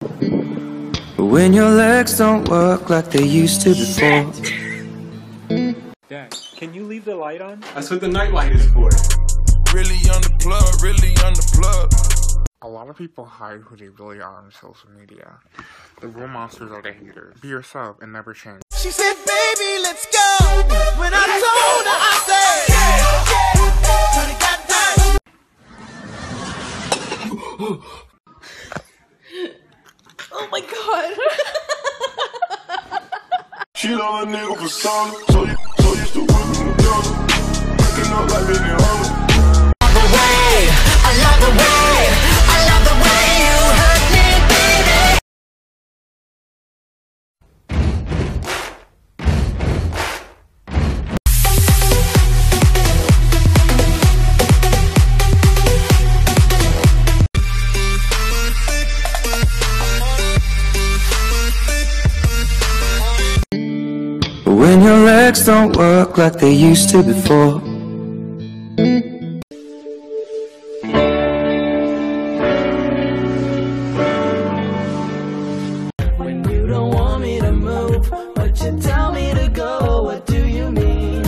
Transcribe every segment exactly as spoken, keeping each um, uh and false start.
When your legs don't work like they used to before. Dad, can you leave the light on? That's what the night light is for. Really on the plug, really on the plug. A lot of people hide who they really are on social media. The real monsters are the haters. Be yourself and never change. She said, baby, let's go. When I told her, I said, yeah, yeah. Oh my god. She love a nigga for song, so you, so used to whipping the dog, waking up like Big and Home. I love the way, I love the way, I love the way you hurt me, baby. When your legs don't work like they used to before. When you don't want me to move, but you tell me to go, what do you mean?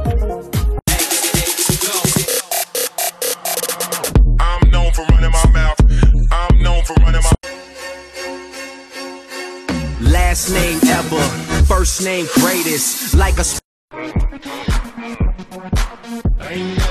I'm known for running my mouth. I'm known for running my Last name ever, first name greatest, like a